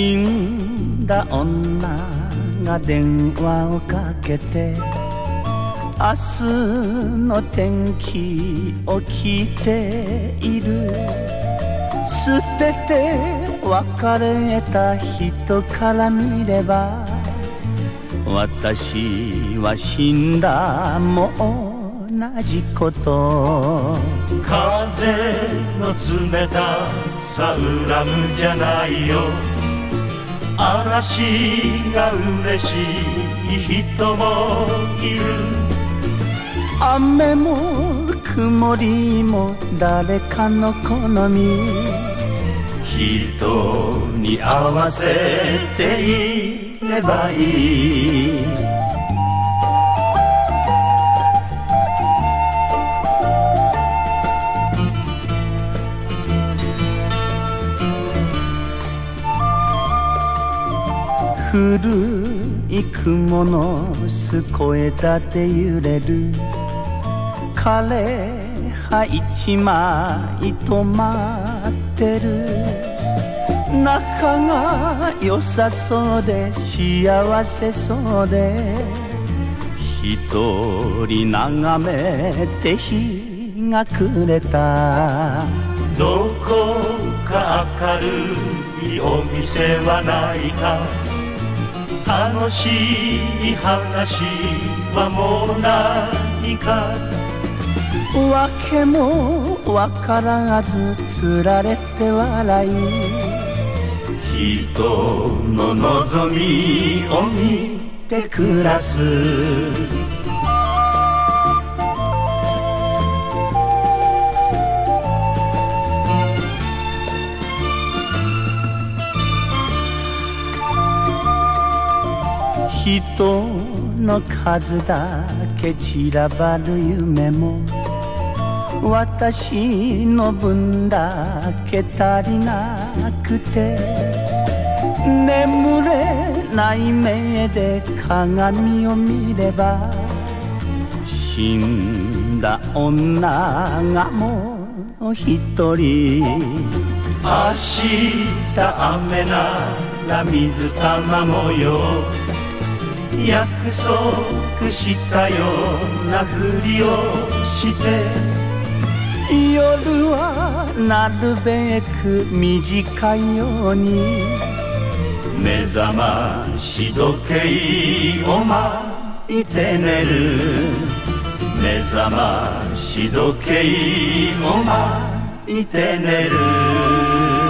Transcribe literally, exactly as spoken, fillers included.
死んだ女が電話をかけて明日の天気を聞いている。捨てて別れた人から見れば私は死んだも同じこと。 風の冷たさ恨むじゃないよ。嵐が嬉しい人もいる。 雨も曇りも誰かの好み。 人に合わせていればいい。 古い雲の健やかで揺れる。枯葉一枚止まってる。仲が良さそうで幸せそうで一人眺めて日が暮れた。 どこか明るいお店はないか。楽しい話はもうないか。 わけもわからずつられて笑い人の望みを見て暮らす。 人の数だけ散らばる夢も私の分だけ足りなくて眠れない目で鏡を見れば死んだ女がもう一人。 明日雨なら水玉模様。約束したようなふりをして夜はなるべく短いように目覚まし時計を巻いて寝る。目覚まし時計を巻いて寝る。